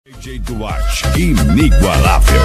DJ Duarte, inigualável.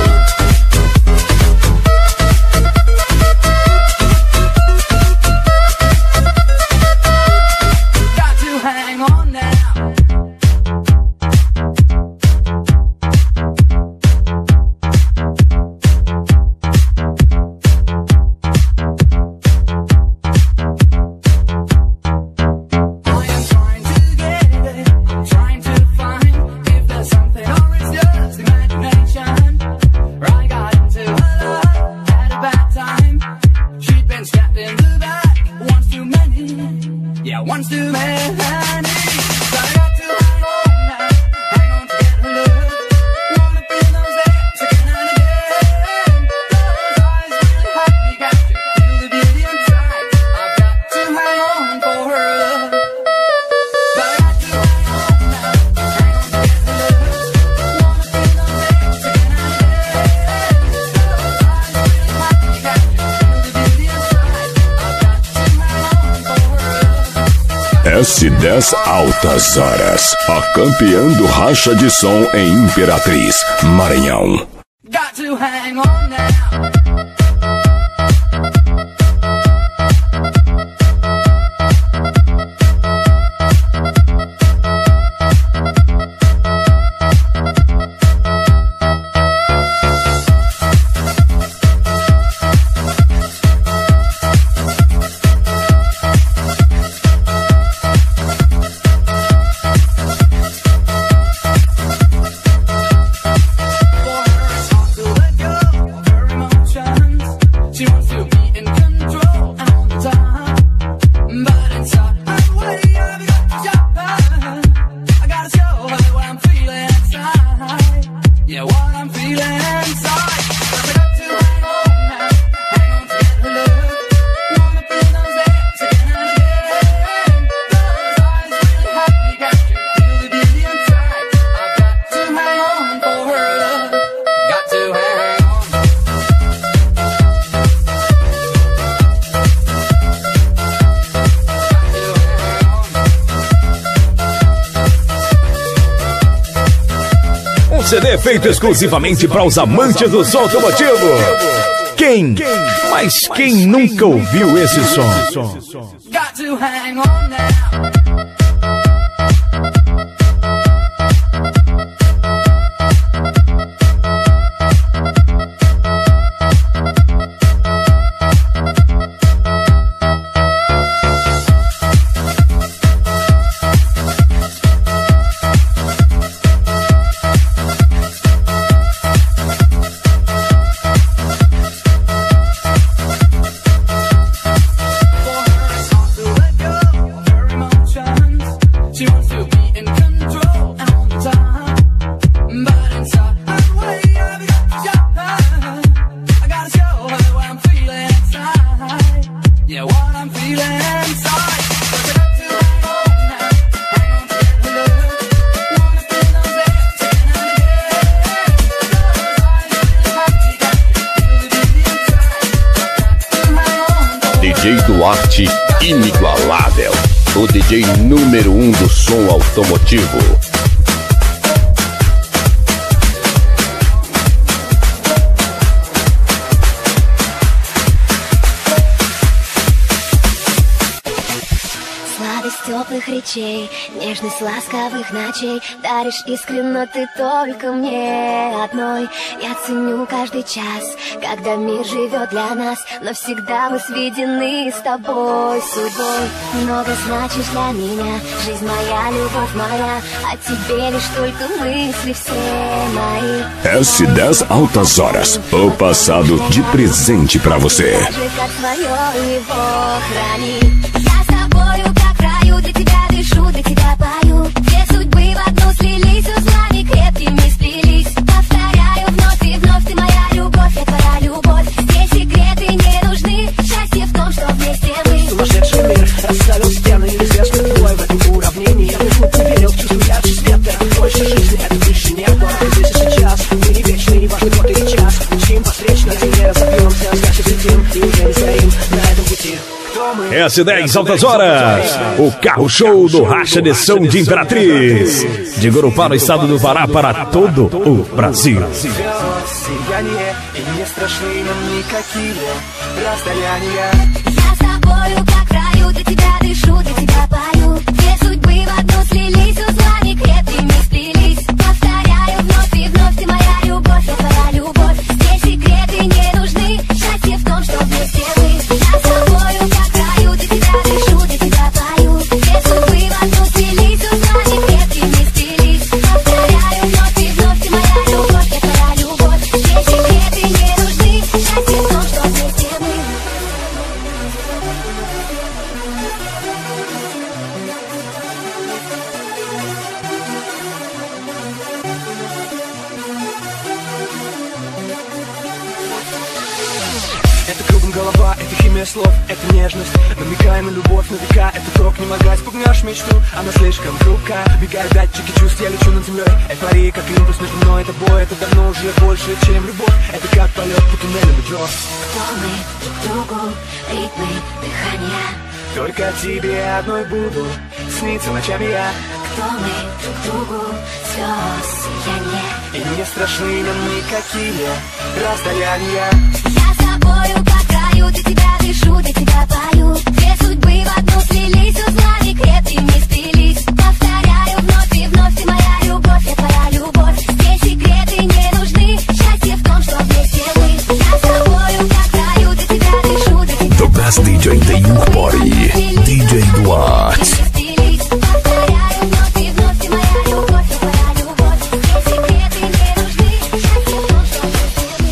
Once too many, so I got to hang on now, hang on to get her love. Wanna feel those lips again and again. Those eyes really have me captured, feel the beauty inside. I've got to hang on for her love. But I got to hang on now, hang on to get her love. Wanna feel those lips again and again. Those eyes really have me captured, feel the beauty inside. I've got to hang on for her love. S10 Altas Horas, a campeã do racha de som em Imperatriz, Maranhão. Got to hang on now. CD feito exclusivamente para os amantes do som automotivo. Mas quem nunca ouviu esse som? Got to hang on now. DJ Duarte, inigualável, o DJ número 1 do som automotivo. Теплых речей, нежность ласковых ночей, даришь искренно ты только мне одной. Я ценю каждый час, когда мир живет для нас, но всегда мы сведены с тобой судьбой. Много значишь для меня, жизнь моя, любовь моя, о тебе лишь только мысли все мои. S10 Altas Horas, o passado de presente pra você. Как твое его храни. Я с тобою как раю, для тебя дышу, для тебя пою. Две судьбы в одну слились, узлами крепкими сплелись. Повторяю вновь и вновь, ты моя любовь, я твоя любовь. Здесь секреты не нужны, счастье в том, что вместе мы. Сумасшедший мир расставил стены, известный твой в этом уравнении. Я вдруг поверил в чувство ярче света, больше жизни, это выше неба. Здесь и сейчас, мы не вечны, не важно год или час. Учим постречь на земле, разобьемся, значит летим, и уже не стоим на этом пути. S10 Altas Horas, o carro show do Racha de Som de Imperatriz. De Gurupá, no estado do Pará, para todo o Brasil. Сияние, и не страшны нам никакие расстояния. Я с тобою как в раю, для тебя дышу, для тебя пою. Две судьбы в одну слились, узлами крепкими сплелись. Повторяю вновь и вновь, ты моя любовь, я твоя любовь. Здесь секреты не нужны, счастье в том, что вместе мы. Я с тобою как в раю, для тебя дышу, для тебя пою. Две судьбы в одну слились, узлами крепкими сплелись. Повторяю вновь и вновь, ты моя любовь, я твоя любовь. Здесь секреты не нужны, счастье в том, что вместе мы. Это кругом голова, это химия слов, это нежность. Намекая на любовь, на века, это крок, не могла спугнешь мечту. Она слишком хрупкая, бегают датчики чувств, я лечу над землей. Эйфория, как импульс между мной и тобой. Это давно уже больше, чем любовь. Это как полет по туннелю метро. Кто мы друг другу, ритмы дыхания? Только тебе одной буду сниться ночами я. Кто мы друг другу, слез сияние? И не страшны нам никакие расстояния. Я с тобою как в раю, для тебя дышу, для тебя пою. Две судьбы в одну слились, узлами крепкими сплелись. Повторяю вновь и вновь, ты моя любовь, я твоя любовь. Здесь секреты не нужны, счастье в том, что вместе мы. Я с тобою как в раю, для тебя дышу, для тебя The best DJ in the youth party, DJ Duarte. Повторяю вновь и вновь, ты моя любовь, я твоя любовь. Здесь секреты не нужны, счастье в том, что вместе мы.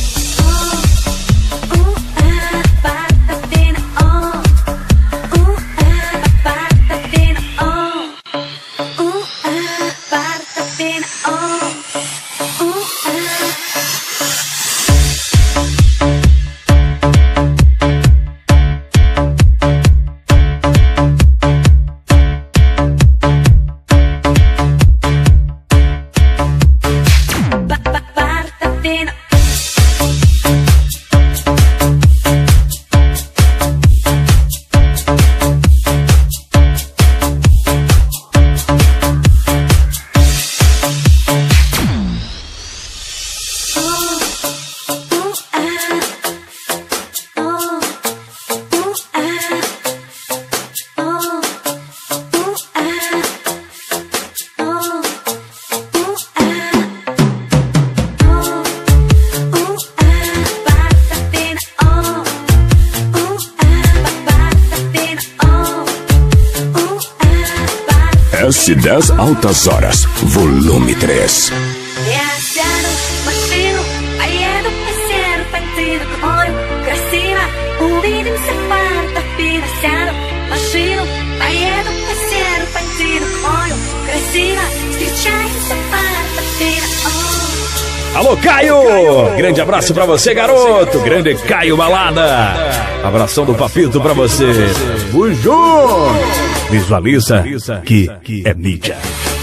S10 Altas Horas, volume 3. Я сяду в машину, поеду по серпантину к морю. Красиво увидимся в Портофино. Сяду в машину, поеду по серпантину к морю. Красиvo, встречаемся в Портофино. Alô, Caio! Grande abraço pra você, garoto! Grande Caio Balada! Abração do Papito pra você! Bujão! Visualiza que é mídia.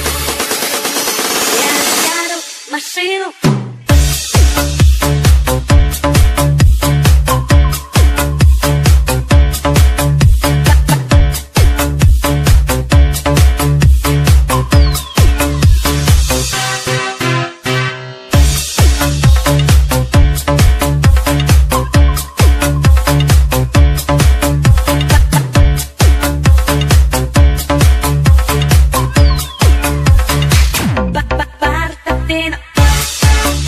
Я сяду в машину. Портофино.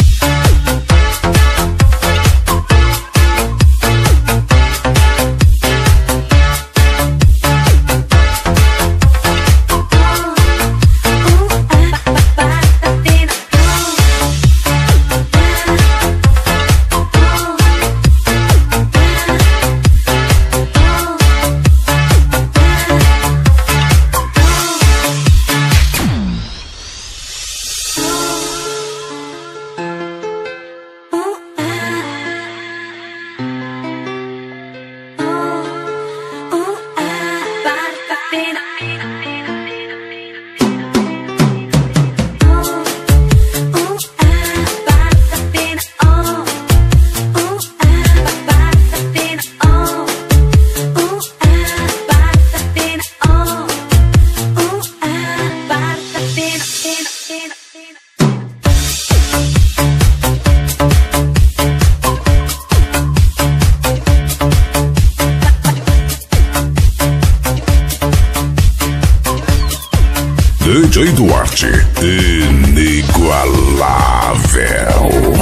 DJ Duarte, inigualável.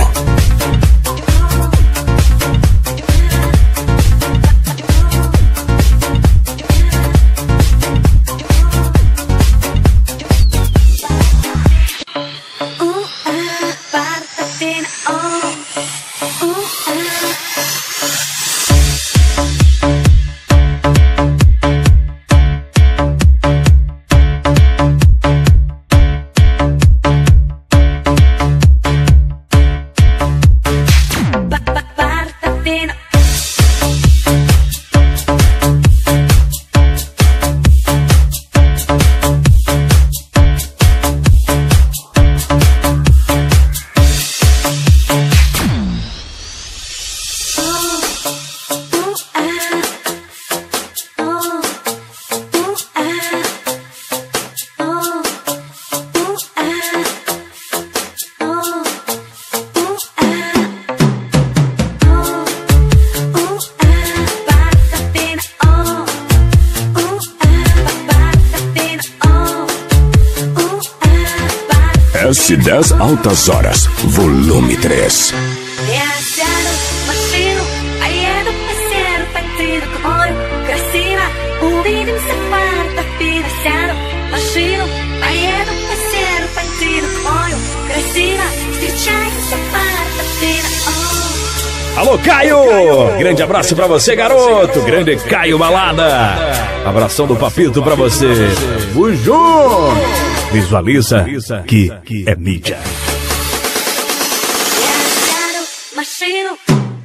S10 Altas Horas, volume 3. Demasiado машину, поеду по серпантину к морю. Красиво увидимся в Портофино. Сяду в машину, поеду по серпантину к морю. Красиво встречаемся в Портофино. Alô, Caio! Grande abraço pra você, garoto! Grande Caio Balada! Abração do Papito pra você! Bujão! Visualiza que é mídia. Машину.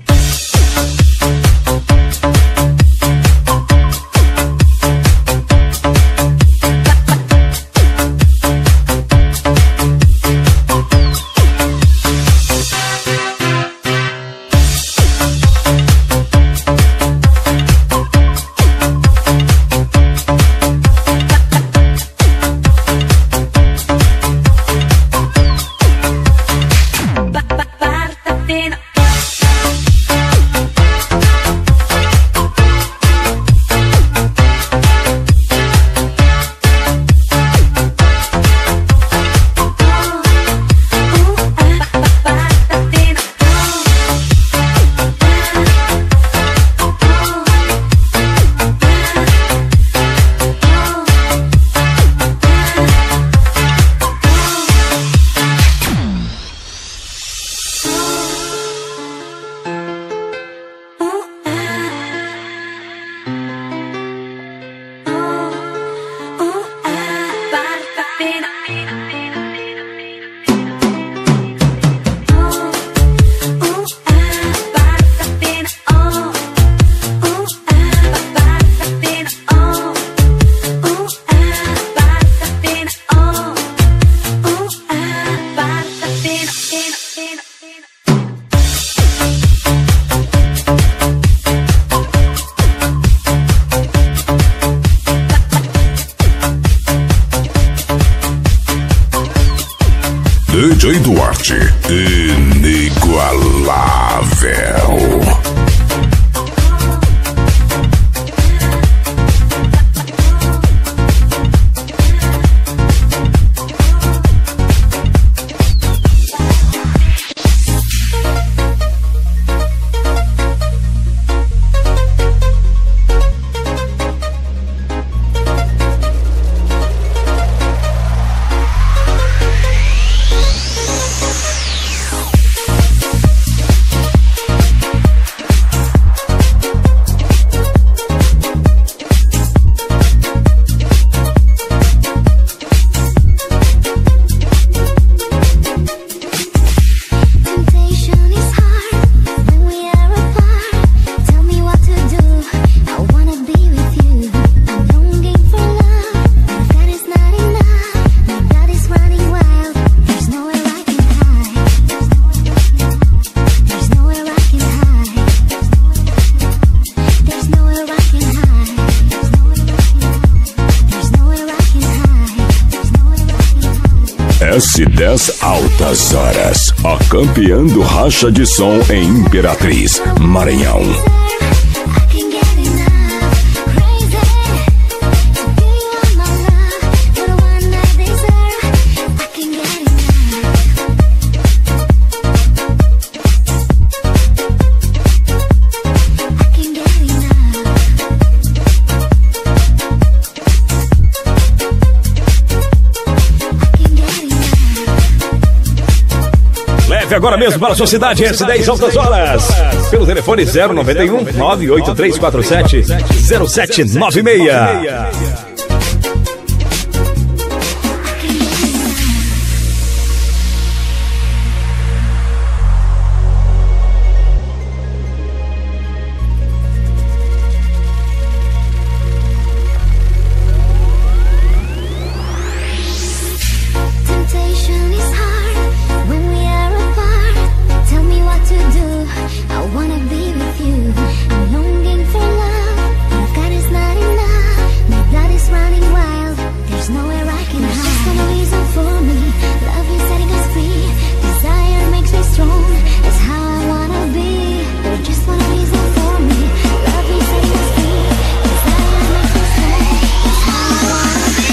DJ Duarte, inigualável. S10 Altas Horas, a campeã do racha de som em Imperatriz, Maranhão. Crazy, to be on my love, but one night they say Leve agora mesmo para a sua cidade S10 Altas Horas. Pelo telefone 091 98347 0796. Temptation is hard when we are apart. Tell me what to do. I wanna be with you. I'm longing for love. What God is not enough. My blood is running wild. There's nowhere I can hide. There's just one reason for me. Love is setting us free. Desire makes me strong. That's how I wanna be. There's just one reason for me. Love is setting us free. Desire makes me strong. That's how I wanna be.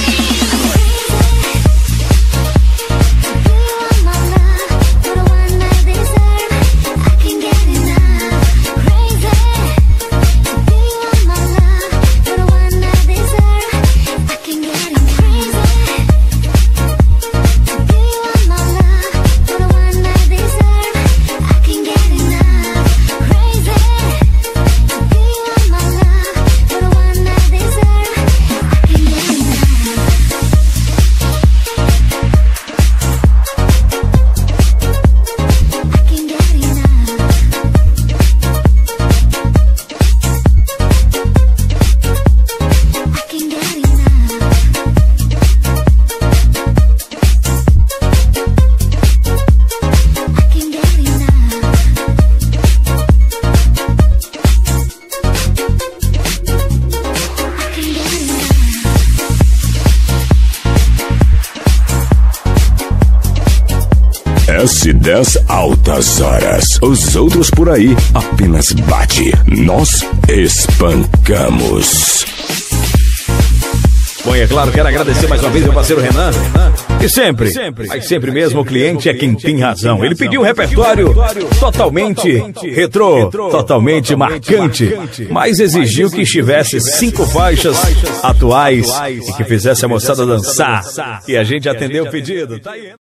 S10 Altas Horas. Os outros por aí apenas bate. Nós espancamos. Bom, e é claro, quero agradecer mais uma vez meu parceiro Renan. E sempre, mas sempre mesmo, o cliente é quem tem razão. Ele pediu um repertório totalmente retrô, totalmente marcante, mas exigiu que estivesse 5 faixas atuais e que fizesse a moçada dançar. E a gente atendeu o pedido. Tá aí.